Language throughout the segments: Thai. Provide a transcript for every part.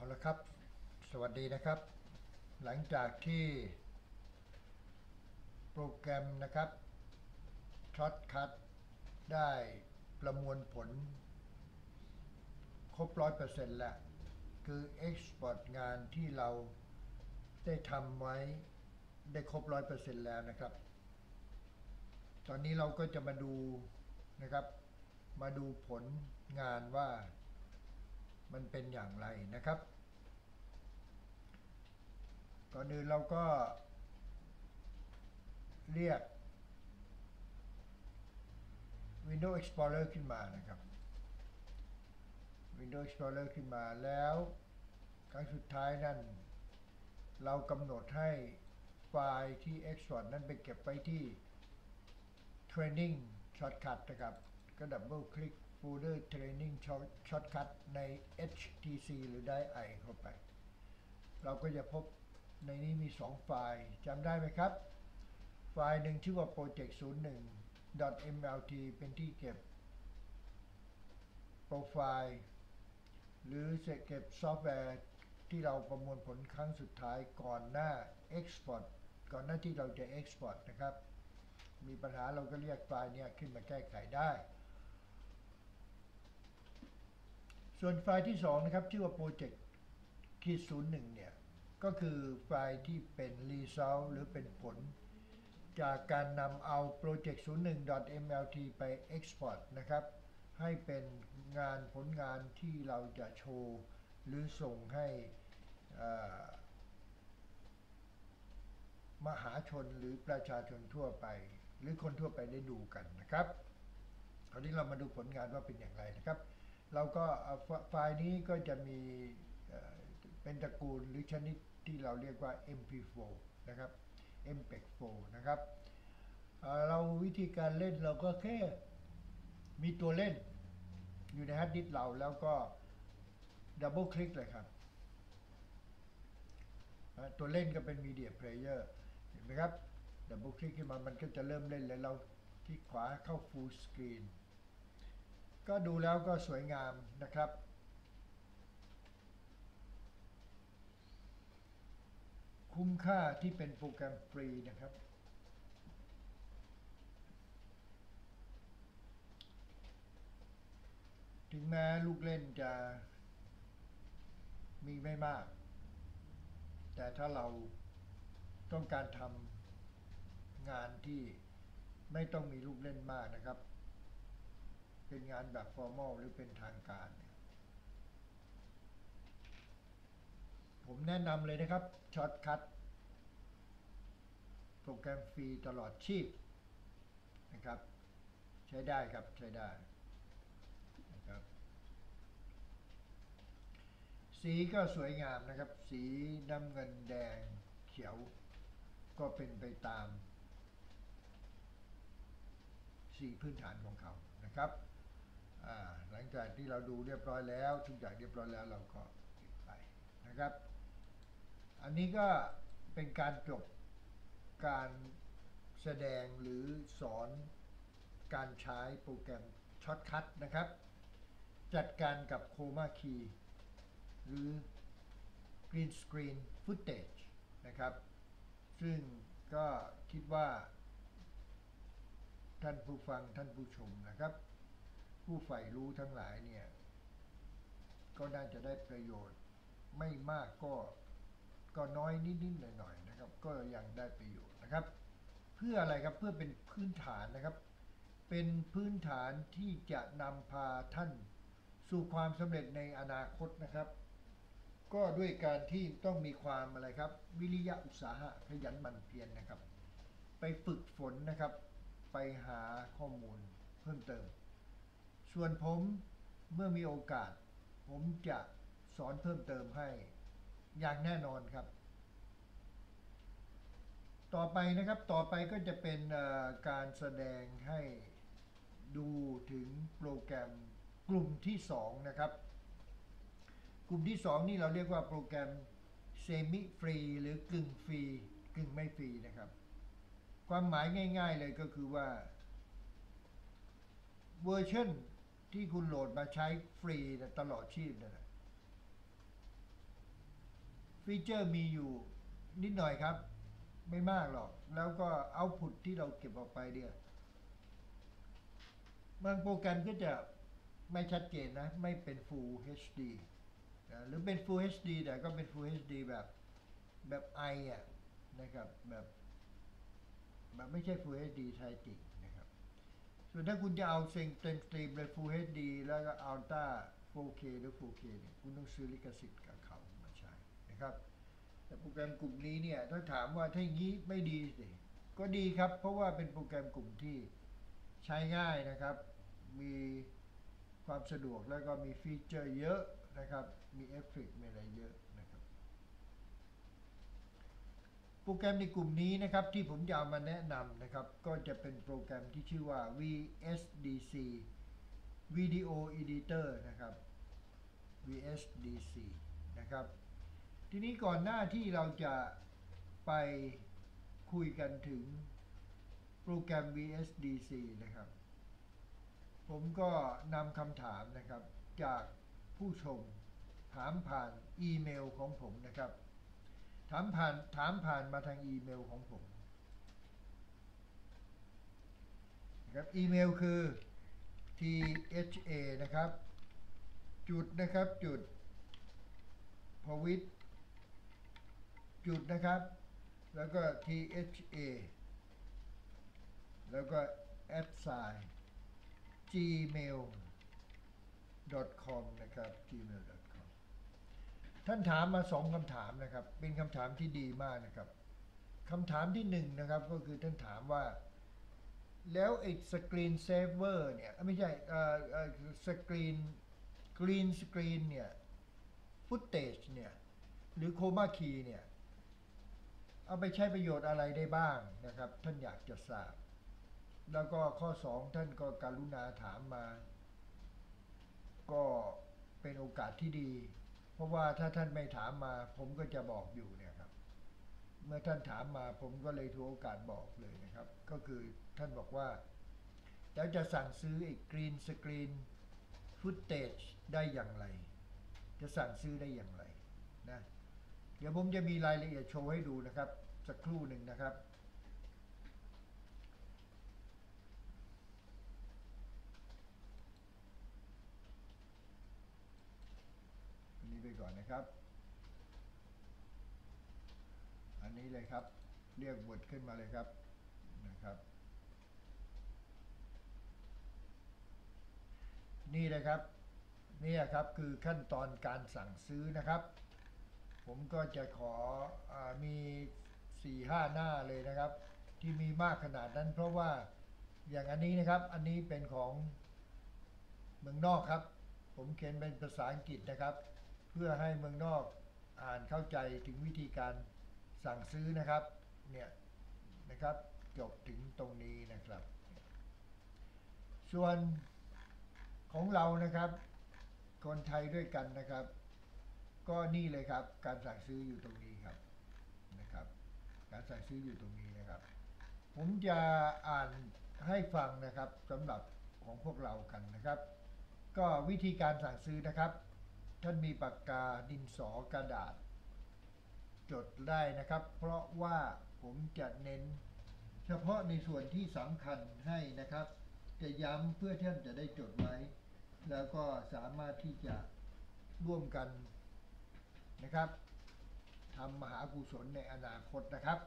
ละครับสวัสดีนะครับหลังจากที่โปรแกรมนะครับช็อตคัทได้ประมวลผลครบ100%แล้วคือ Export งานที่เราได้ทำไว้ได้ครบ100%แล้วนะครับตอนนี้เราก็จะมาดูนะครับมาดูผลงานว่ามันเป็นอย่างไรนะครับก่อนอื่นเราก็เรียก Windows Explorer ขึ้นมานะครับ Windows Explorer ขึ้นมาแล้วครั้งสุดท้ายนั่นเรากำหนดให้ไฟล์ที่ Export นั้นไปเก็บไว้ที่ Training Shortcut นะครับก็ดับเบิลคลิกโฟลเดอร์ Training Shortcut ใน HTC หรือ DI เข้าไปเราก็จะพบในนี้มี2ไฟล์จำได้ไหมครับไฟล์หนึ่งชื่อว่า project 01 .mlt เป็นที่เก็บโปรไฟล์หรือเก็บซอฟต์แวร์ที่เราประมวลผลครั้งสุดท้ายก่อนหน้า Export ก่อนหน้าที่เราจะ Export นะครับมีปัญหาเราก็เรียกไฟล์นี้ขึ้นมาแก้ไขได้ส่วนไฟล์ที่2นะครับชื่อว่า project 01เนี่ยก็คือไฟล์ที่เป็น result หรือเป็นผลจากการนำเอา project 01.mlt ไป export นะครับให้เป็นผลงานที่เราจะโชว์หรือส่งให้มหาชนหรือประชาชนทั่วไปหรือคนทั่วไปได้ดูกันนะครับคราวนี้เรามาดูผลงานว่าเป็นอย่างไรนะครับเราก็ไฟล์นี้ก็จะมีเป็นตระกูลหรือชนิดที่เราเรียกว่า MP4 นะครับ MPEG-4 นะครับเราวิธีการเล่นเราก็แค่มีตัวเล่นอยู่ในฮาร์ดดิสก์เราแล้วก็ดับเบิลคลิกเลยครับตัวเล่นก็เป็นมีเดียเพลเยอร์เห็นไหมครับดับเบิลคลิกขึ้นมามันก็จะเริ่มเล่นแล้วเราคลิกขวาเข้า Full Screen ก็ดูแล้วก็สวยงามนะครับคุ้มค่าที่เป็นโปรแกรมฟรีนะครับถึงแม้ลูกเล่นจะมีไม่มากแต่ถ้าเราต้องการทำงานที่ไม่ต้องมีลูกเล่นมากนะครับเป็นงานแบบฟอร์มอลหรือเป็นทางการผมแนะนำเลยนะครับช็อตคัทโปรแกรมฟรีตลอดชีพนะครับใช้ได้ครับใช้ได้นะครับสีก็สวยงามนะครับสีน้ำเงินแดงเขียวก็เป็นไปตามสีพื้นฐานของเขานะครับหลังจากที่เราดูเรียบร้อยแล้วทุกอย่างเรียบร้อยแล้วเราก็ปิดไปนะครับอันนี้ก็เป็นการจบการแสดงหรือสอนการใช้โปรแกรมช็อตคัทนะครับจัดการกับโครมาคีย์หรือ Green Screen Footage นะครับซึ่งก็คิดว่าท่านผู้ฟังท่านผู้ชมนะครับผู้ใฝ่รู้ทั้งหลายเนี่ยก็น่าจะได้ประโยชน์ไม่มากก็น้อยนิดๆหน่อยๆนะครับก็ยังได้ประโยชน์นะครับเพื่ออะไรครับเพื่อเป็นพื้นฐานนะครับเป็นพื้นฐานที่จะนำพาท่านสู่ความสำเร็จในอนาคตนะครับก็ด้วยการที่ต้องมีความอะไรครับวิริยะอุตสาหะขยันหมั่นเพียรนะครับไปฝึกฝนนะครับไปหาข้อมูลเพิ่มเติมส่วนผมเมื่อมีโอกาสผมจะสอนเพิ่มเติมให้อย่างแน่นอนครับต่อไปนะครับต่อไปก็จะเป็นการแสดงให้ดูถึงโปรแกรมกลุ่มที่2นะครับกลุ่มที่2นี่เราเรียกว่าโปรแกรมเซมิฟรีหรือกึ่งฟรีกึ่งไม่ฟรีนะครับความหมายง่ายๆเลยก็คือว่าเวอร์ชันที่คุณโหลดมาใช้ฟรีตลอดชีพนะฟีเจอร์มีอยู่นิดหน่อยครับไม่มากหรอกแล้วก็เอาต์พุตที่เราเก็บออกไปเนี่ยบางโปรแกรมก็จะไม่ชัดเจนนะไม่เป็น Full HD นะหรือเป็น Full HD แต่ก็เป็น Full HD แบบไออ่ะนะครับแบบไม่ใช่ Full HD ไทยจริงนะครับส่วนถ้าคุณจะเอาเต็มสตรีมเลย Full HD แล้วก็ Ultra 4K หรือ 4K เนี่ยคุณต้องซื้อลิขสิทธิ์กับเขามาใช้นะครับแต่โปรแกรมกลุ่มนี้เนี่ยถ้าถามว่าถ้าอย่างนี้ไม่ดีสิก็ดีครับเพราะว่าเป็นโปรแกรมกลุ่มที่ใช้ง่ายนะครับมีความสะดวกแล้วก็มีฟีเจอร์เยอะนะครับมีเอฟเฟกต์มีอะไรเยอะนะครับโปรแกรมในกลุ่มนี้นะครับที่ผมจะเอามาแนะนำนะครับก็จะเป็นโปรแกรมที่ชื่อว่า VSDC Video Editor นะครับ VSDC นะครับทีนี้ก่อนหน้าที่เราจะไปคุยกันถึงโปรแกรม VSDC นะครับผมก็นำคำถามนะครับจากผู้ชมถามผ่านอีเมลของผมนะครับถามผ่านมาทางอีเมลของผมนะครับอีเมลคือ tha นะครับจุดนะครับจุดพวิทย์จุดนะครับแล้วก็ tha แล้วก็ @gmail.com นะครับ gmail.com ท่านถามมา2คำถามนะครับเป็นคำถามที่ดีมากนะครับคำถามที่1นะครับก็คือท่านถามว่าแล้วไอ้สกรีนเซฟเวอร์เนี่ยไม่ใช่สกรีนกรีนสกรีนเนี่ยฟุตเทจเนี่ยหรือโคม่าคีย์เนี่ยเอาไปใช้ประโยชน์อะไรได้บ้างนะครับท่านอยากจะทราบแล้วก็ข้อ2ท่านก็กรุณาถามมาก็เป็นโอกาสที่ดีเพราะว่าถ้าท่านไม่ถามมาผมก็จะบอกอยู่เนี่ยครับเมื่อท่านถามมาผมก็เลยถือโอกาสบอกเลยนะครับก็คือท่านบอกว่าแล้วจะสั่งซื้อไอ้กรีนสกรีนฟุตเทจได้อย่างไรจะสั่งซื้อได้อย่างไรนะเดี๋ยวผมจะมีรายละเอียดโชว์ให้ดูนะครับสักครู่หนึ่งนะครับอันนี้ไปก่อนนะครับอันนี้เลยครับเรียก Word ขึ้นมาเลยครับนะครับนี่เลยครับนี่ครับคือขั้นตอนการสั่งซื้อนะครับผมก็จะขอมี 4-5 หน้าเลยนะครับที่มีมากขนาดนั้นเพราะว่าอย่างอันนี้นะครับอันนี้เป็นของเมืองนอกครับผมเขียนเป็นภาษาอังกฤษนะครับเพื่อให้เมืองนอกอ่านเข้าใจถึงวิธีการสั่งซื้อนะครับเนี่ยนะครับจบถึงตรงนี้นะครับส่วนของเรานะครับคนไทยด้วยกันนะครับก็นี่เลยครับการสั่งซื้ออยู่ตรงนี้ครับนะครับการสั่งซื้ออยู่ตรงนี้นะครับผมจะอ่านให้ฟังนะครับสำหรับของพวกเรากันนะครับก็วิธีการสั่งซื้อนะครับท่านมีปากกาดินสอกระดาษจดได้นะครับเพราะว่าผมจะเน้นเฉพาะในส่วนที่สำคัญให้นะครับจะย้ำเพื่อท่านจะได้จดไว้แล้วก็สามารถที่จะร่วมกันนะครับทำมหากุศลในอนาคตนะครับ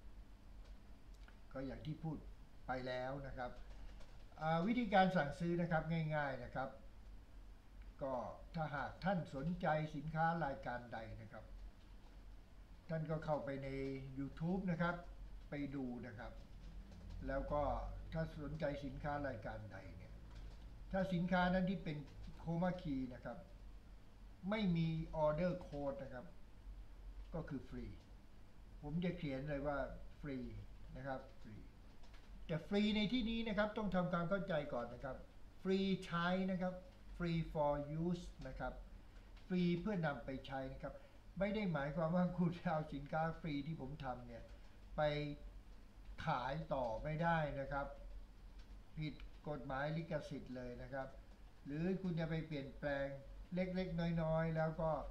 ก็อย่างที่พูดไปแล้วนะครับวิธีการสั่งซื้อนะครับง่ายๆนะครับก็ถ้าหากท่านสนใจสินค้ารายการใดนะครับท่านก็เข้าไปใน YouTube นะครับไปดูนะครับแล้วก็ถ้าสนใจสินค้ารายการใดเนี่ยถ้าสินค้านั้นที่เป็นโคม่าคีย์นะครับไม่มีออเดอร์โค้ดนะครับก็คือฟรีผมจะเขียนเลยว่าฟรีนะครับฟรีแต่ฟรีในที่นี้นะครับต้องทำความเข้าใจก่อนนะครับฟรีใช้นะครับ free for use นะครับฟรีเพื่อนำไปใช้นะครับไม่ได้หมายความว่าคุณจะเอาสินค้าฟรีที่ผมทำเนี่ยไปขายต่อไม่ได้นะครับผิดกฎหมายลิขสิทธิ์เลยนะครับหรือคุณจะไปเปลี่ยนแปลงเล็กๆน้อยๆแล้วก็ข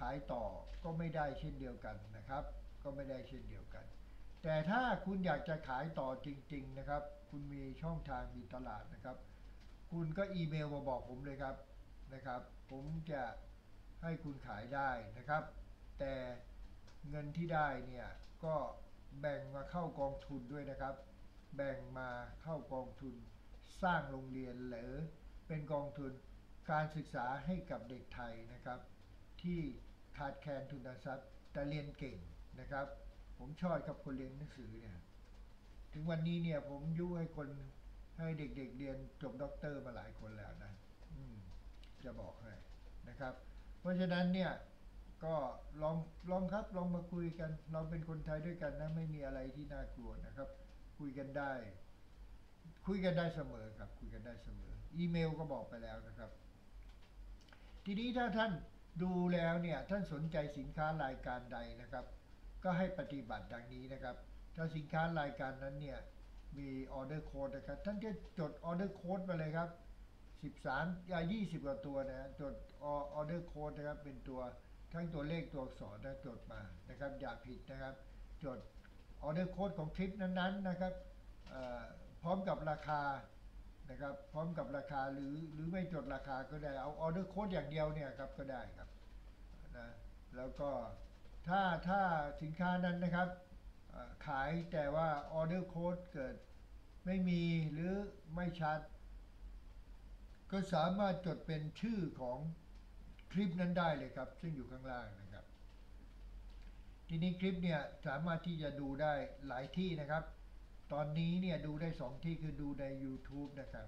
ายต่อก็ไม่ได้เช่นเดียวกันนะครับก็ไม่ได้เช่นเดียวกันแต่ถ้าคุณอยากจะขายต่อจริงๆนะครับคุณมีช่องทางมีตลาดนะครับคุณก็อีเมลมาบอกผมเลยครับผมจะให้คุณขายได้นะครับแต่เงินที่ได้เนี่ยก็แบ่งมาเข้ากองทุนด้วยนะครับแบ่งมาเข้ากองทุนสร้างโรงเรียนหรือเป็นกองทุนการศึกษาให้กับเด็กไทยนะครับที่ขาดแคลนทุนทรัพย์แต่เรียนเก่งนะครับผมชอบกับคนเรียนหนังสือเนี่ยถึงวันนี้เนี่ยผมยุให้คนให้เด็กๆ เรียนจบด็อกเตอร์มาหลายคนแล้วนะจะบอกให้นะครับเพราะฉะนั้นเนี่ยก็ลองครับลองมาคุยกันเราเป็นคนไทยด้วยกันนะไม่มีอะไรที่น่ากลัวนะครับคุยกันได้เสมอครับคุยกันได้เสมออีเมลก็บอกไปแล้วนะครับทีนี้ถ้าท่านดูแล้วเนี่ยท่านสนใจสินค้ารายการใดนะครับก็ให้ปฏิบัติดังนี้นะครับถ้าสินค้ารายการนั้นเนี่ยมีออเดอร์โค้ดนะครับท่านก็จดออเดอร์โค้ดมาเลยครับ20 กว่าตัวนะจดออเดอร์โค้ดนะครับเป็นตัวทั้งตัวเลขตัวอักษรนะจดมานะครับอย่าผิดนะครับจดออเดอร์โค้ดของคลิปนั้นๆนะครับพร้อมกับราคานะครับพร้อมกับราคาหรือไม่จดราคาก็ได้เอาออเดอร์โค้ดอย่างเดียวเนี่ยครับก็ได้ครับนะแล้วก็ถ้าสินค้านั้นนะครับขายแต่ว่าออเดอร์โค้ดเกิดไม่มีหรือไม่ชัดก็สามารถจดเป็นชื่อของคลิปนั้นได้เลยครับซึ่งอยู่ข้างล่างนะครับทีนี้คลิปเนี่ยสามารถที่จะดูได้หลายที่นะครับตอนนี้เนี่ยดูได้2ที่คือดูใน YouTube นะครับ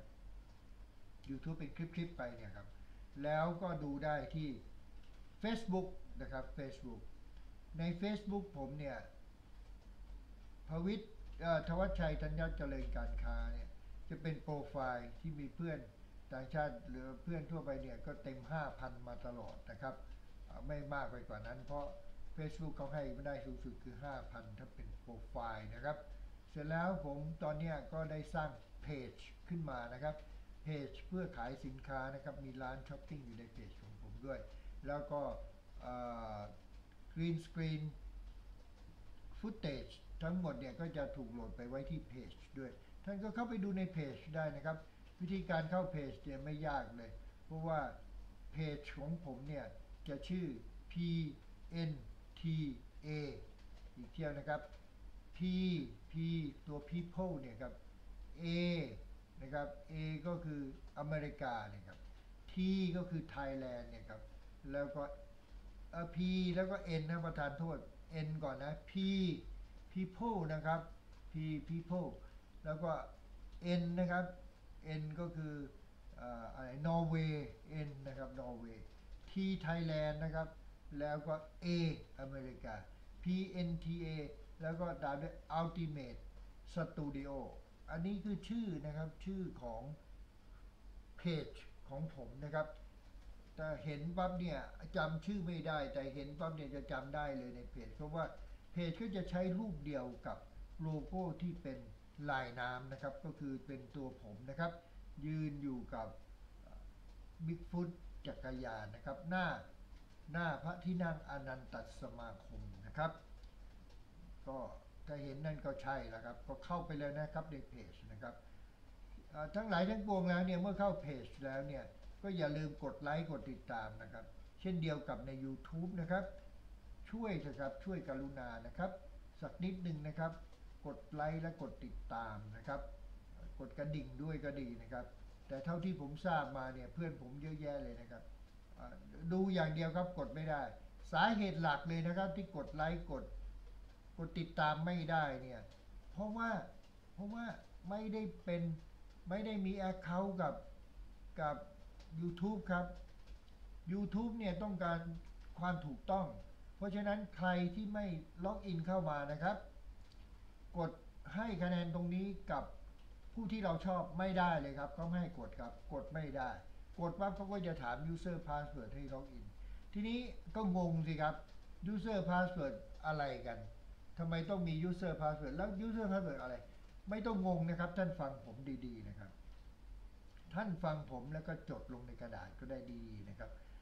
YouTube เป็นคลิปไปเนี่ยครับแล้วก็ดูได้ที่ Facebook นะครับ Facebook ใน Facebook ผมเนี่ยภวิทย์ธวัชชัยธัญญเจริญการค้าเนี่ยจะเป็นโปรไฟล์ที่มีเพื่อนต่างชาติหรือเพื่อนทั่วไปเนี่ยก็เต็ม 5,000 มาตลอดนะครับไม่มากไปกว่านั้นเพราะ Facebook เขาให้ไม่ได้สูงสุดคือ 5,000 ถ้าเป็นโปรไฟล์นะครับเสร็จแล้วผมตอนนี้ก็ได้สร้างเพจขึ้นมานะครับเพจเพื่อขายสินค้านะครับมีร้านช้อปปิ้งอยู่ในเพจของผมด้วยแล้วก็กรีนสกรีนฟุตเทจทั้งหมดเนี่ยก็จะถูกโหลดไปไว้ที่เพจด้วยท่านก็เข้าไปดูในเพจได้นะครับวิธีการเข้าเพจเนี่ยไม่ยากเลยเพราะว่าเพจของผมเนี่ยจะชื่อ PNTA อีกเที่ยวนะครับ P ตัว people เนี่ยครับ A นะครับ A ก็คืออเมริกาเนี่ยครับ T ก็คือ Thailand เนี่ยครับแล้วก็P แล้วก็ N นะประธานโทษ N ก่อนนะ people นะครับ people แล้วก็ N นะครับ N ก็คืออะไรนอร์เวย์ N นะครับนอร์เวย์ T Thailand นะครับแล้วก็ A อเมริกา PNTA แล้วก็ตามด้วย Ultimate Studio อันนี้คือชื่อนะครับชื่อของเพจของผมนะครับแต่เห็นปั๊บเนี่ยจำชื่อไม่ได้แต่เห็นปั๊บเนี่ยจะจำได้เลยในเพจเพราะว่าเพจก็จะใช้รูปเดียวกับโลโก้ที่เป็นลายน้ำนะครับก็คือเป็นตัวผมนะครับยืนอยู่กับบิ๊กฟุตจักรยานนะครับหน้าพระที่นั่งอนันตสมาคมนะครับก็ถ้าเห็นนั่นก็ใช่แล้วครับก็เข้าไปเลยนะครับในเพจนะครับทั้งหลายทั้งปวงแล้วเนี่ยเมื่อเข้าเพจแล้วเนี่ยก็อย่าลืมกดไลค์กดติดตามนะครับเช่นเดียวกับใน YouTube นะครับช่วยเถอะครับช่วยกรุณานะครับสักนิดหนึ่งนะครับกดไลค์และกดติดตามนะครับกดกระดิ่งด้วยก็ดีนะครับแต่เท่าที่ผมทราบมาเนี่ยเพื่อนผมเยอะแยะเลยนะครับดูอย่างเดียวครับกดไม่ได้สาเหตุหลักเลยนะครับที่กดไลค์กดติดตามไม่ได้เนี่ยเพราะว่าไม่ได้มี account กับ YouTube ครับ YouTube เนี่ยต้องการความถูกต้องเพราะฉะนั้นใครที่ไม่ล็อกอินเข้ามานะครับกดให้คะแนนตรงนี้กับผู้ที่เราชอบไม่ได้เลยครับเขาไม่ให้กดครับกดไม่ได้กดปั๊บเขาก็จะถาม user password ให้ล็อกอินทีนี้ก็งงสิครับ user password อะไรกันทำไมต้องมี user password แล้ว user password อะไรไม่ต้องงงนะครับท่านฟังผมดีๆนะครับท่านฟังผมแล้วก็จดลงในกระดาษก็ได้ดีๆนะครับ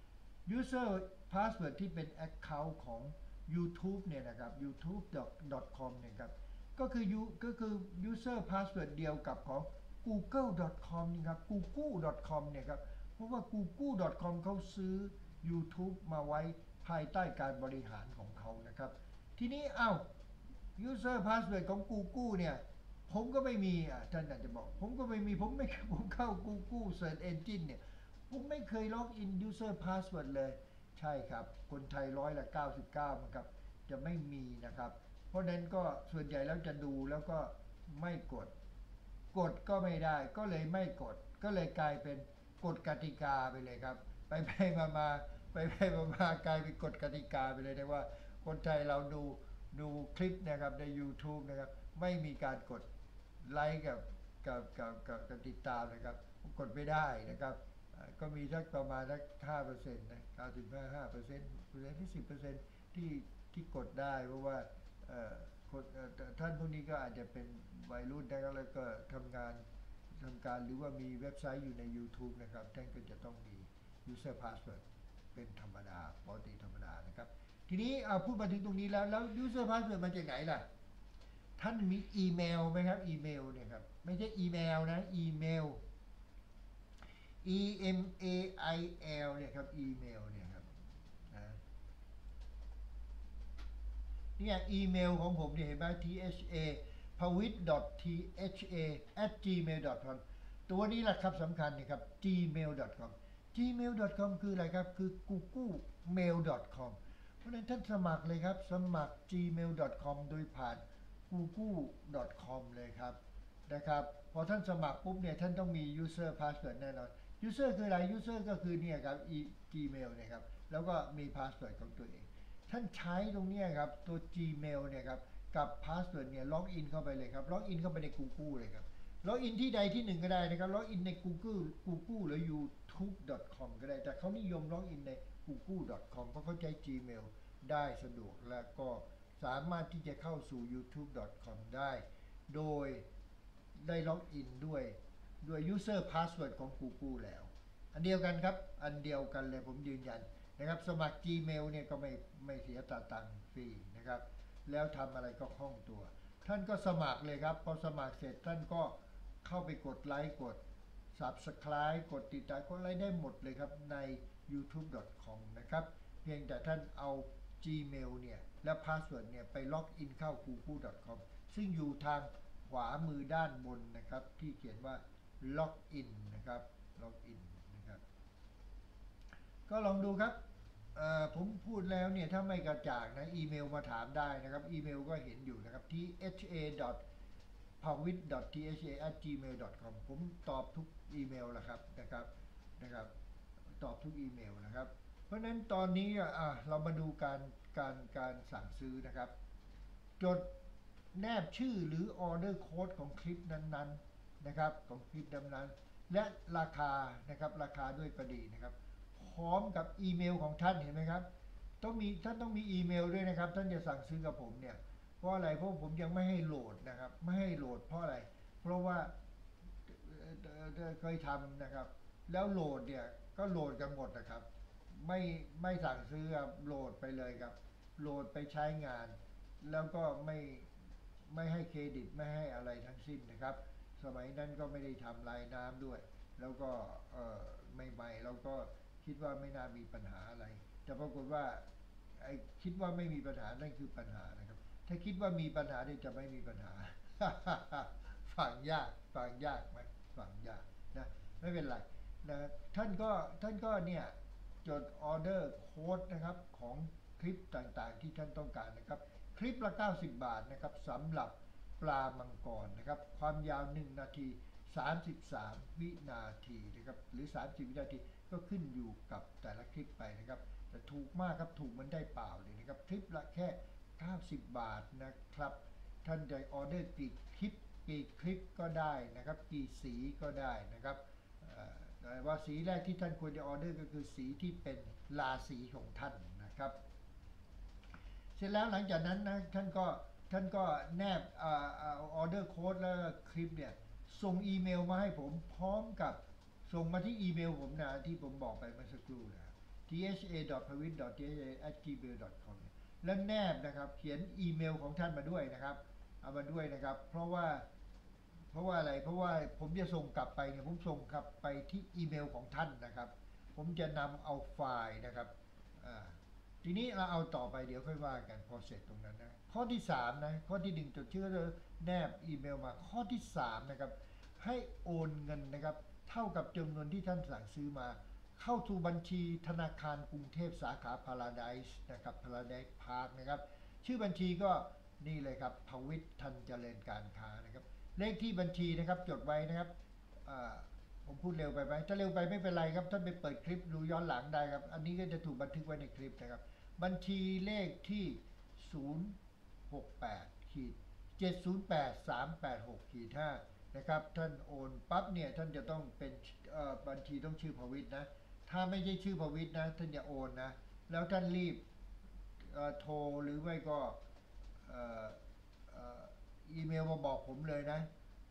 user password ที่เป็น account ของ YouTube เนี่ยนะครับ youtube.com เนี่ยครับก็คือ user password เดียวกับของ google.com นี่ครับ google.com เนี่ยครับเพราะว่า google.com เขาซื้อ YouTube มาไว้ภายใต้การบริหารของเขานะครับทีนี้user password ของ Google เนี่ยผมก็ไม่มีท่านอาจจะบอกผมก็ไม่มีผมเข้า Google Search Engine เนี่ยผมไม่เคยล็อกอิน user password เลยใช่ครับคนไทย99%มันครับจะไม่มีนะครับเพราะนั้นก็ส่วนใหญ่แล้วจะดูแล้วก็ไม่กดก็ไม่ได้ก็เลยไม่กดก็เลยกลายเป็นกฎกติกาไปเลยครับไปมาไปมากลายเป็นกฎกติกาไปเลยนะว่าคนไทยเราดูคลิปนะครับใน YouTube นะครับไม่มีการกดไลค์กับติดตามนะครับกดไม่ได้นะครับก็มีสักประมาณสัก5%นะ95-5%ที่10%ที่กดได้เพราะว่าท่านพวกนี้ก็อาจจะเป็นวัยรุ่นนะครับแล้วก็ทำการหรือว่ามีเว็บไซต์อยู่ใน YouTube นะครับท่านก็จะต้องมี user password เป็นธรรมดาปกติธรรมดานะครับทีนี้พูดมาถึงตรงนี้แล้ว user password มาจากไหนล่ะท่านมีอีเมลไหมครับอีเมลเนี่ยครับไม่ใช่อีเมลนะอีเมล email เนี่ยครับอีเมลเนี่ยครับเนี่ยอีเมลของผมเนี่ยเห็นไหม pawit.tha@gmail.com ตัวนี้แหละครับสำคัญนะครับ gmail.com gmail.com คืออะไรครับคือ googlemail.com เพราะฉะนั้นท่านสมัครเลยครับสมัคร gmail.com โดยผ่าน google.com เลยครับนะครับพอท่านสมัครปุ๊บเนี่ยท่านต้องมี user password แน่นอน user คืออะไร user ก็คือเนี่ยครับ gmail เนี่ยครับแล้วก็มี password ของตัวเองท่านใช้ตรงนี้ครับตัว gmail เนี่ยครับกับ password เนี่ยล็อกอินเข้าไปเลยครับล็อกอินเข้าไปใน Google เลยครับล็อกอินที่ใดที่หนึ่งก็ได้นะครับล็อกอินใน Google หรือ youtube.com ก็ได้แต่เขานิยมล็อกอินใน google.com เพราะเขาใช้ gmail ได้สะดวกและก็สามารถที่จะเข้าสู่ youtube.com ได้โดยได้ล็อกอินด้วย user password ของ Google แล้วอันเดียวกันครับอันเดียวกันเลยผมยืนยันนะครับสมัคร Gmail เนี่ยก็ไม่เสียตังค์ฟรีนะครับแล้วทำอะไรก็คล่องตัวท่านก็สมัครเลยครับพอสมัครเสร็จท่านก็เข้าไปกดไลค์กด Subscribe กดติดตามกดไลค์ได้หมดเลยครับใน youtube.com นะครับเพียงแต่ท่านเอา Gmail เนี่ยและ Password เนี่ยไปล็อกอินเข้า google.com ซึ่งอยู่ทางขวามือด้านบนนะครับที่เขียนว่าล็อกอินนะครับล็อกอินนะครับก็ลองดูครับผมพูดแล้วเนี่ยถ้าไม่กระจ่างนะอีเมลมาถามได้นะครับอีเมลก็เห็นอยู่นะครับที่ ha.pawit.tha@gmail.com ผมตอบทุกอีเมลแหละครับนะครับตอบทุกอีเมลนะครับเพราะฉะนั้นตอนนี้เรามาดูการสั่งซื้อนะครับจดแนบชื่อหรือออเดอร์โค้ดของคลิปนั้นๆนะครับของคลิปนั้นๆและราคานะครับราคาด้วยก็ดีนะครับพร้อมกับอีเมลของท่านเห็นไหมครับท่านต้องมีอีเมลด้วยนะครับท่านจะสั่งซื้อกับผมเนี่ยเพราะอะไรเพราะผมยังไม่ให้โหลดนะครับไม่ให้โหลดเพราะอะไรเพราะว่าเคยทำนะครับแล้วโหลดเนี่ยก็โหลดกันหมดนะครับไม่สั่งซื้อโหลดไปเลยครับโหลดไปใช้งานแล้วก็ไม่ให้เครดิตไม่ให้อะไรทั้งสิ้นนะครับสมัยนั้นก็ไม่ได้ทำลายน้ำด้วยแล้วก็ใหม่ๆเราก็คิดว่าไม่น่ามีปัญหาอะไรแต่ปรากฏว่าคิดว่าไม่มีปัญหานั่นคือปัญหานะครับถ้าคิดว่ามีปัญหาเนี่ยจะไม่มีปัญหา ฟังยากไหมฟังยากนะไม่เป็นไรนะท่านก็เนี่ยจดออเดอร์โค้ดนะครับของคลิปต่างๆที่ท่านต้องการนะครับคลิปละ90 บาทนะครับสำหรับปลามังกรนะครับความยาว1 นาที33 วินาทีนะครับหรือ30 วินาทีก็ขึ้นอยู่กับแต่ละคลิปไปนะครับแต่ถูกมากครับถูกมันได้เปล่าเลยนะครับคลิปละแค่90 บาทนะครับท่านจะออเดอร์กี่คลิปก็ได้นะครับกี่สีก็ได้นะครับแต่ว่าสีแรกที่ท่านควรจะออเดอร์ก็คือสีที่เป็นราศีของท่านนะครับเสร็จแล้วหลังจากนั้นนะท่านก็แนบออเดอร์โค้ดแล้วคลิปเนี่ยส่งอีเมลมาให้ผมพร้อมกับส่งมาที่อีเมลผมนะที่ผมบอกไปเมื่อสักครู่นะท tha.pavit.tha@gmail.com แล้วแนบนะครับเขียนอีเมลของท่านมาด้วยนะครับเอามาด้วยนะครับเพราะว่าอะไรเพราะว่าผมจะส่งกลับไปเนี่ยผมส่งกลับไปที่อีเมลของท่านนะครับผมจะนำเอาไฟล์นะครับทีนี้เราเอาต่อไปเดี๋ยวค่อยว่ากันพอเสร็จตรงนั้นนะข้อที่3นะข้อที่1จดชื่อแนบอีเมลมาข้อที่3นะครับให้โอนเงินนะครับเท่ากับจำนวนที่ท่านสั่งซื้อมาเข้าสู่บัญชีธนาคารกรุงเทพสาขาพาราไดซ์นะครับพาราไดซ์พาร์คนะครับชื่อบัญชีก็นี่เลยครับภวิตทันเจริญการค้านะครับเลขที่บัญชีนะครับจดไว้นะครับผมพูดเร็วไปไหมถ้าเร็วไปไม่เป็นไรครับท่านไปเปิดคลิปดูย้อนหลังได้ครับอันนี้ก็จะถูกบันทึกไว้ในคลิปนะครับบัญชีเลขที่068ขีด708386ขีด5นะครับท่านโอนปั๊บเนี่ยท่านจะต้องเป็นบัญชีต้องชื่อภวิตนะถ้าไม่ใช่ชื่อภวิตนะท่านอย่าโอนนะแล้วท่านรีบโทรหรือไม่ก็อีเมลมาบอกผมเลยนะ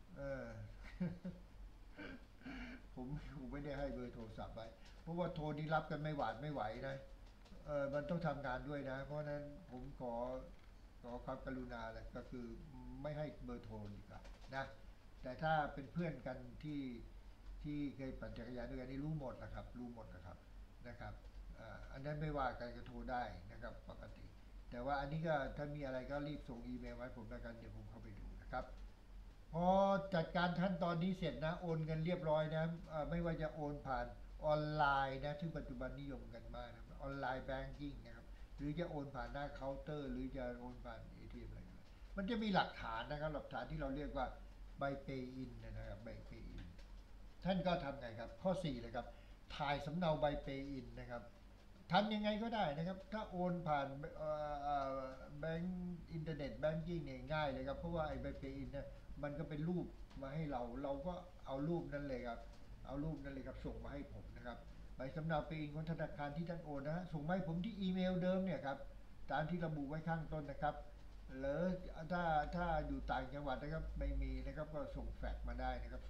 ผมไม่ได้ให้เบอร์โทรศัพท์ไว้เพราะว่าโทรนี่รับกันไม่หวาดไม่ไหวนะมันต้องทำงานด้วยนะเพราะนั้นผมขอความกรุณาเลยก็คือไม่ให้เบอร์โทรดีกว่านะแต่ถ้าเป็นเพื่อนกันที่เคยปั่นจักรยานด้วยกันนี่รู้หมดนะครับรู้หมดนะครับอันนั้นไม่ว่ากันก็โทรได้นะครับปกติแต่ว่าอันนี้ก็ถ้ามีอะไรก็รีบส่งอีเมลไว้ผมแล้วกันเดี๋ยวผมเข้าไปดูนะครับพอจัดการขั้นตอนนี้เสร็จนะโอนเงินเรียบร้อยนะไม่ว่าจะโอนผ่านออนไลน์นะที่ปัจจุบันนิยมกันมากนะออนไลน์แบงกิ้งนะครับหรือจะโอนผ่านหน้าเคาน์เตอร์หรือจะโอนผ่าน ATM อะไรก็มันจะมีหลักฐานนะครับหลักฐานที่เราเรียกว่าใบเปย์อินนะครับใบเปย์อินท่านก็ทำไงครับข้อ4เลยครับถ่ายสำเนาใบเปย์อินนะครับทำยังไงก็ได้นะครับถ้าโอนผ่านแบงก์อินเทอร์เน็ตแบงกิ้งเนี่ยง่ายเลยครับเพราะว่าไอ้ใบเปย์อินเนี่ยมันก็เป็นรูปมาให้เราก็เอารูปนั้นเลยครับเอารูปนั้นเลยครับส่งมาให้ผมนะครับใบสำเนาเปย์อินของธนาคารที่ท่านโอนนะส่งมาให้ผมที่อีเมลเดิมเนี่ยครับตามที่ระบุไว้ข้างต้นนะครับหรือถ้าอยู่ต่างจังหวัดนะครับไม่มีนะครับก็ส่งแฟกซ์มาได้นะครับ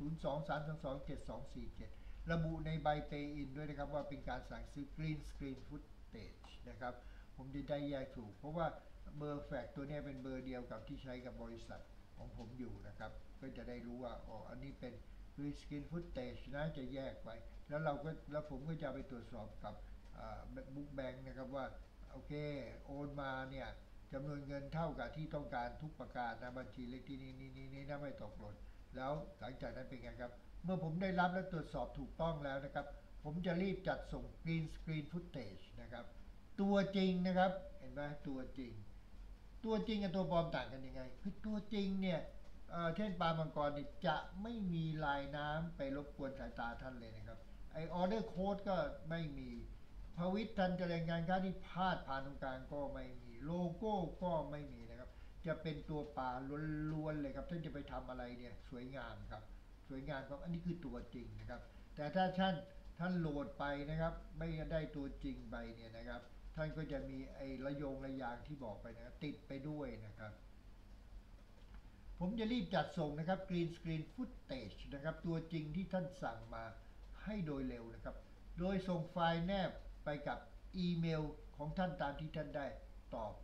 023227247ระบุในใบเปย์อินด้วยนะครับว่าเป็นการสั่งซื้อกรีนสกรีนฟุตเทจนะครับผมจะได้แยกถูกเพราะว่าเบอร์แฟกซ์ตัวนี้เป็นเบอร์เดียวกับที่ใช้กับบริษัทของผมอยู่นะครับก็จะได้รู้ว่าอ๋ออันนี้เป็นกรีนสกรีนฟุตเทจนะจะแยกไว้แล้วผมก็จะไปตรวจสอบกับบุ๊กแบงค์นะครับว่าโอเคโอนมาเนี่ยจำนวนเงินเท่ากับที่ต้องการทุกประการนะบัญชีเลขที่นี้นะไม่ตกหล่นแล้วหลังจากนั้นเป็นไงครับเมื่อผมได้รับและตรวจสอบถูกต้องแล้วนะครับผมจะรีบจัดส่ง Green Screen Footage นะครับตัวจริงนะครับเห็นไหมตัวจริงกับตัวปลอมต่างกันยังไงคือตัวจริงเนี่ยเช่นปลามังกรนี่จะไม่มีลายน้ำไปรบกวนสายตาท่านเลยนะครับไอออเดอร์โค้ดก็ไม่มีภวิตทันเจริญการค้าที่พาดผ่านตรงกลางก็ไม่มีโลโก้ก็ไม่มีนะครับจะเป็นตัวปลาล้วนๆเลยครับท่านจะไปทำอะไรเนี่ยสวยงามครับสวยงามครับอันนี้คือตัวจริงนะครับแต่ถ้าท่านโหลดไปนะครับไม่ได้ตัวจริงไปเนี่ยนะครับท่านก็จะมีไอ้ระยางที่บอกไปนะติดไปด้วยนะครับผมจะรีบจัดส่งนะครับ Green Screen Footage นะครับตัวจริงที่ท่านสั่งมาให้โดยเร็วนะครับโดยส่งไฟล์แนบไปกับอีเมลของท่านตามที่ท่านได้ตอบ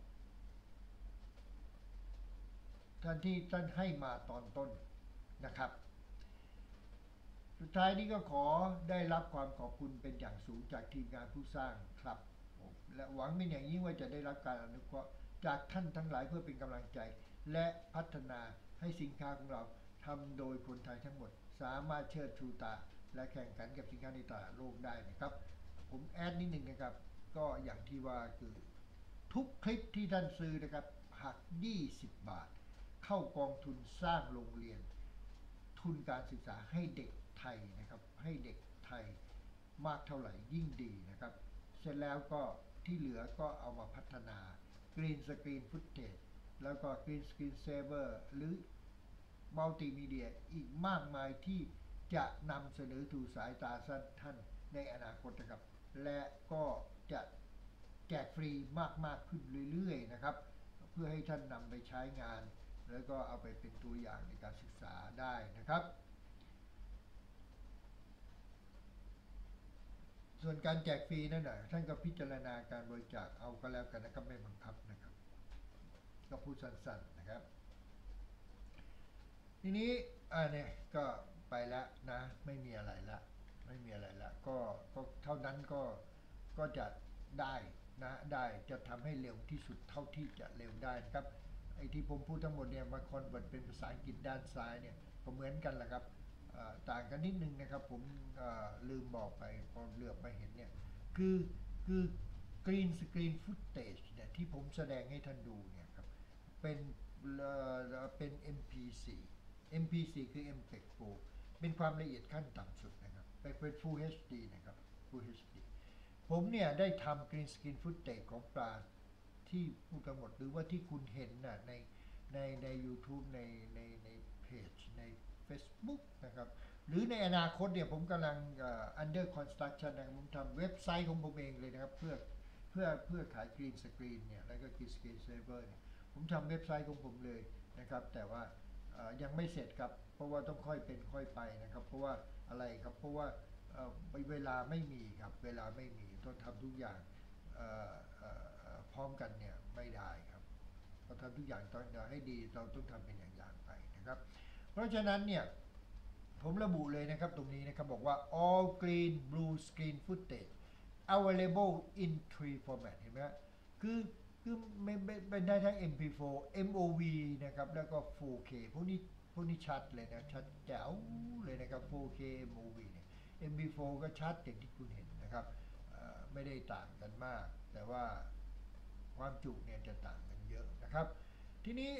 ที่ท่านให้มาตอนต้นนะครับสุดท้ายนี้ก็ขอได้รับความขอบคุณเป็นอย่างสูงจากทีมงานผู้สร้างครับและหวังเป็นอย่างยิ่งว่าจะได้รับการอนุเคราะห์จากท่านทั้งหลายเพื่อเป็นกำลังใจและพัฒนาให้สินค้าของเราทำโดยคนไทยทั้งหมดสามารถเชิดชูตาและแข่งขันกับสินค้าในตลาดโลกได้นะครับผมแอดนิดหนึ่งนะครับก็อย่างที่ว่าคือทุกคลิปที่ท่านซื้อนะครับหัก20 บาทเข้ากองทุนสร้างโรงเรียนทุนการศึกษาให้เด็กไทยนะครับให้เด็กไทยมากเท่าไหร่ยิ่งดีนะครับเสร็จแล้วก็ที่เหลือก็เอามาพัฒนา Green Screen Footage แล้วก็ Green Screen Saver หรือมัลติมีเดียอีกมากมายที่จะนำเสนอสู่สายตาท่านในอนาคตนะครับและก็จะแจกฟรีมากขึ้นเรื่อยๆนะครับเพื่อให้ท่านนำไปใช้งานแล้วก็เอาไปเป็นตัวอย่างในการศึกษาได้นะครับส่วนการแจกฟรีนั่นน่ะท่านก็พิจารณาการบริจาคเอาก็แล้วกันนะครับไม่บังคับนะครับก็พูดสั้นๆนะครับทีนี้เนี่ยก็ไปแล้วนะไม่มีอะไรละไม่มีอะไรละก็เท่านั้นก็จะได้นะได้จะทำให้เร็วที่สุดเท่าที่จะเร็วได้นะครับไอ้ที่ผมพูดทั้งหมดเนี่ยมาคอนเวิร์ตเป็นภาษาอังกฤษด้านซ้ายเนี่ยก็เหมือนกันแหละครับต่างกันนิดนึงนะครับผมลืมบอกไปพอเหลือบมาเห็นเนี่ยคือคือกรีนสกรีนฟุตเทจเนี่ยที่ผมแสดงให้ท่านดูเนี่ยครับเป็นเป็น MP4 MP4 คือ MPEG 4เป็นความละเอียดขั้นต่ำสุดนะครับเป็น Full HD นะครับ Full HD ผมเนี่ยได้ทำ Green Screen Footage ของปลาที่พูดกันหมดหรือว่าที่คุณเห็นน่ะใน YouTube ในเพจใน Facebook นะครับหรือในอนาคตเนี่ยผมกำลังunder construction นะครับผมทำเว็บไซต์ของผมเองเลยนะครับเพื่อขาย Green Screen เนี่ยแล้วก็ Green Screen Saver เนี่ยผมทำเว็บไซต์ของผมเลยนะครับแต่ว่ายังไม่เสร็จครับเพราะว่าต้องค่อยเป็นค่อยไปนะครับเพราะว่าอะไรครับเพราะว่าเวลาไม่มีครับเวลาไม่มีต้องทำทุกอย่างพร้อมกันเนี่ยไม่ได้ครับเราทำทุกอย่างต้องให้ดีเราต้องทำเป็นอย่างๆไปนะครับเพราะฉะนั้นเนี่ยผมระบุเลยนะครับตรงนี้นะครับบอกว่า all green blue screen footage available in three format เห็นไหมคือเป็นได้ทั้ง MP4 MOV นะครับแล้วก็ 4K พวกนี้ชัดเลยนะชัดแจ๋วเลยนะครับ 4K MOV เนี่ย MP4 ก็ชัดอย่างที่คุณเห็นนะครับไม่ได้ต่างกันมากแต่ว่าความจุเนี่ยจะต่างกันเยอะนะครับทีนี้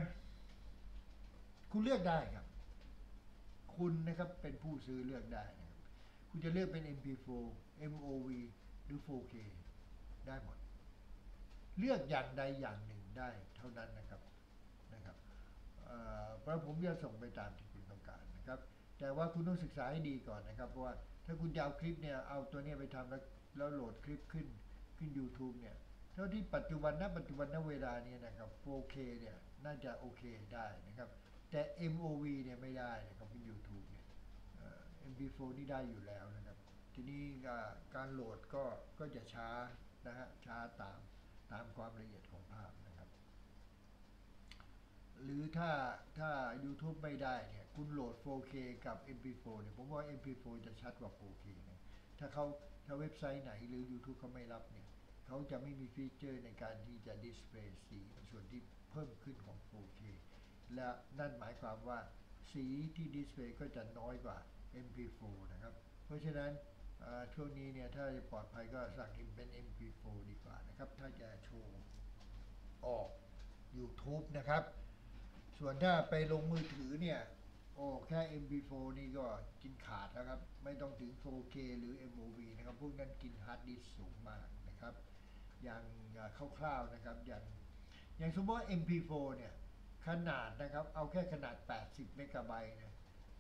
คุณเลือกได้ครับคุณนะครับเป็นผู้ซื้อเลือกได้นะครับคุณจะเลือกเป็น MP4 MOV หรือ 4K ได้หมดเลือกอย่างใดอย่างหนึ่งได้เท่านั้นนะครับเพราะผมจะส่งไปตามที่คุณต้องการนะครับแต่ว่าคุณต้องศึกษาให้ดีก่อนนะครับเพราะว่าถ้าคุณจะเอาคลิปเนี่ยเอาตัวนี้ไปทำแล้วโหลดคลิปขึ้น YouTube เนี่ยเท่าที่ปัจจุบันณเวลานี้นะครับ 4K เนี่ยน่าจะโอเคได้นะครับแต่ MOV เนี่ยไม่ได้นะครับเป็น YouTube เนี่ยMP4 นี่ได้อยู่แล้วนะครับทีนี้การโหลดก็จะช้านะฮะช้าตามความละเอียดของภาพนะครับหรือถ้า YouTube ไม่ได้เนี่ยคุณโหลด 4K กับ MP4 เนี่ยผมว่า MP4 จะชัดกว่า 4K นะถ้าเว็บไซต์ไหนหรือ YouTube เขาไม่รับเนี่ยเขาจะไม่มีฟีเจอร์ในการที่จะดิสเพลย์สีส่วนที่เพิ่มขึ้นของ 4K และนั่นหมายความว่าสีที่ดิสเพลย์ก็จะน้อยกว่า MP4 นะครับเพราะฉะนั้นช่วงนี้เนี่ยถ้าจะปลอดภัยก็สั่งเป็น MP4 ดีกว่านะครับถ้าจะโชว์ออก YouTube นะครับส่วนถ้าไปลงมือถือเนี่ยโอ้แค่ MP4 นี่ก็กินขาดแล้วครับไม่ต้องถึง 4K หรือ MOV นะครับพวกนั้นกินฮาร์ดดิสก์สูงมากนะครับอย่างคร่าวๆนะครับอย่างสมมติว่า MP4 เนี่ยขนาดนะครับเอาแค่ขนาด80เมกะไบต์นะ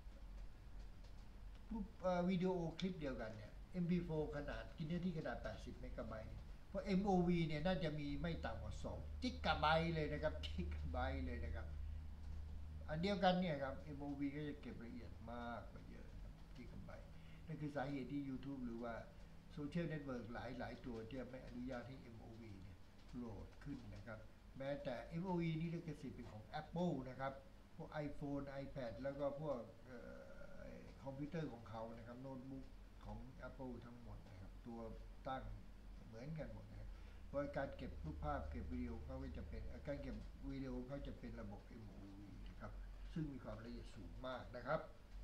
วิดีโอคลิปเดียวกันเนี่ย MP4 ขนาดกินเนื้อที่ขนาด80เมกะไบต์เพราะ MOV เนี่ยน่าจะมีไม่ต่ำกว่า2กิกะไบต์เลยนะครับกิกะไบต์เลยนะครับอันเดียวกันเนี่ยครับ MOV ก็จะเก็บละเอียดมากกว่าเยอะครับกิกะไบต์นั่นคือสาเหตุที่ YouTube หรือว่าโซเชียลเน็ตเวิร์กหลายตัวที่ไม่อนุญาตให้ MOV เนี่ยโหลดขึ้นนะครับแม้แต่ MOV นี่ลิขสิทธิ์เป็นของ Apple นะครับพวก iPhone iPad แล้วก็พวกคอมพิวเตอร์ของเขานะครับโน้ตบุ๊กของ Apple ทั้งหมดนะครับตัวตั้งเหมือนกันหมดนะครับเพราะการเก็บรูปภาพเก็บวิดีโอเขาจะเป็นการเก็บวิดีโอเขาจะเป็นระบบ MOV นะครับซึ่งมีความละเอียดสูงมากนะครับ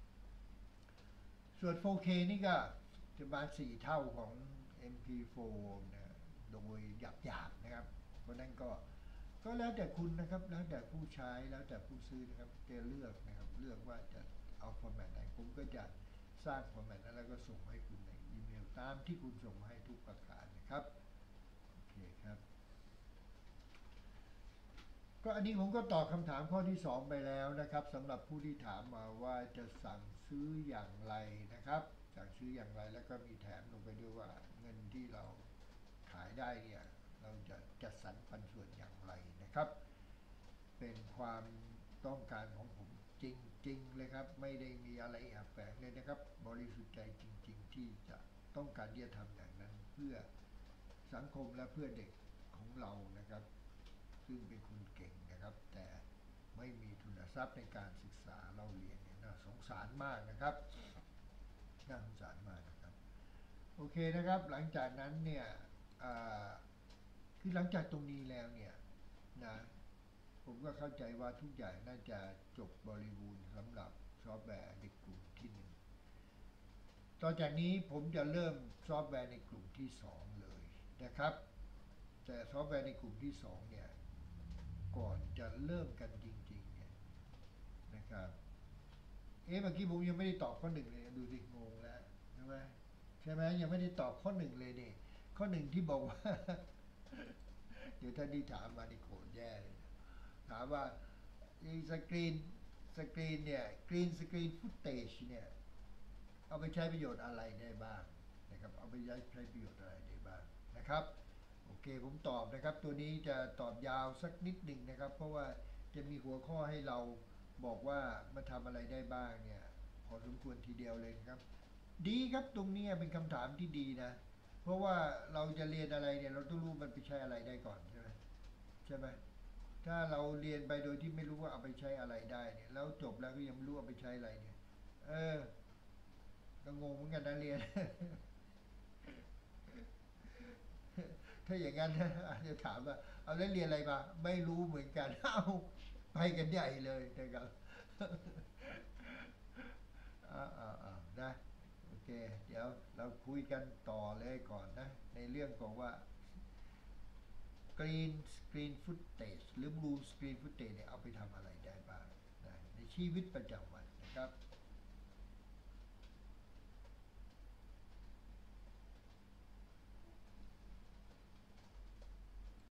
ส่วน 4K นี่ก็จะประมาณ4เท่าของ MP4 นะโดยหยาบๆนะครับเพราะนั้นก็แล้วแต่คุณนะครับแล้วแต่ผู้ใช้แล้วแต่ผู้ซื้อนะครับจะเลือกนะครับเลือกว่าจะเอาฟอร์แมตไหนผมก็จะสร้างฟอร์แมตนั้นแล้วก็ส่งให้คุณในอีเมลตามที่คุณส่งมาให้ทุกประการนะครับโอเคครับก็อันนี้ผมก็ตอบคำถามข้อที่2ไปแล้วนะครับสำหรับผู้ที่ถามมาว่าจะสั่งซื้ออย่างไรนะครับสั่งซื้ออย่างไรแล้วก็มีแถมลงไปด้วยว่าเงินที่เราขายได้เนี่ยเราจะจัดสรรปันส่วนอย่างไรนะครับเป็นความต้องการของผมจริงๆเลยครับไม่ได้มีอะไรแอบแฝงเลยนะครับบริสุทธิ์ใจจริงๆที่จะต้องการที่จะทำอย่างนั้นเพื่อสังคมและเพื่อเด็กของเรานะครับซึ่งเป็นคนเก่งนะครับแต่ไม่มีทุนทรัพย์ในการศึกษาเราเรียนเนี่ยน่าสงสารมากนะครับน่าสงสารมากนะครับโอเคนะครับหลังจากนั้นเนี่ยคือหลังจากตรงนี้แล้วเนี่ยนะผมก็เข้าใจว่าทุกอย่างน่าจะจบบริบูรณ์สำหรับซอฟต์แวร์ในกลุ่มที่หนึ่งต่อจากนี้ผมจะเริ่มซอฟต์แวร์ในกลุ่มที่สองเลยนะครับแต่ซอฟต์แวร์ในกลุ่มที่สองเนี่ยก่อนจะเริ่มกันจริงๆเนี่ยนะครับเมื่อกี้ผมยังไม่ได้ตอบข้อหนึ่งเลยดูสิงงแล้วใช่ไหมยังไม่ได้ตอบข้อหนึ่งเลยนี่ข้อหนึ่งที่บอกว่าเดี๋ยวท่านที่ถามมานี่โกรธแย่เลยถามว่าสกรีนเนี่ยกรีนฟุตเทจเนี่ยเอาไปใช้ประโยชน์อะไรได้บ้างนะครับเอาไปใช้ประโยชน์อะไรได้บ้างนะครับโอเคผมตอบนะครับตัวนี้จะตอบยาวสักนิดหนึ่งนะครับเพราะว่าจะมีหัวข้อให้เราบอกว่ามาทำอะไรได้บ้างเนี่ยพอสมควรทีเดียวเลยครับดีครับตรงนี้เป็นคำถามที่ดีนะเพราะว่าเราจะเรียนอะไรเนี่ยเราต้องรู้มันไปใช้อะไรได้ก่อนใช่ไหมถ้าเราเรียนไปโดยที่ไม่รู้ว่าเอาไปใช้อะไรได้เนี่ยแล้วจบแล้วก็ยังไม่รู้เอาไปใช้อะไรเนี่ยเออก็งงเหมือนกันนะเรียน ถ้าอย่างนั้นอาจจะถามว่าเอาแล้วเรียนอะไรมาไม่รู้เหมือนกันเอาไปกันใหญ่เลยนะครับนะโอเคเดี๋ยวเราคุยกันต่อเลยก่อนนะในเรื่องของว่า Green Footage หรือ Blue Screen Footage เนี่ยเอาไปทำอะไรได้บ้างนะในชีวิตประจำวันนะครับ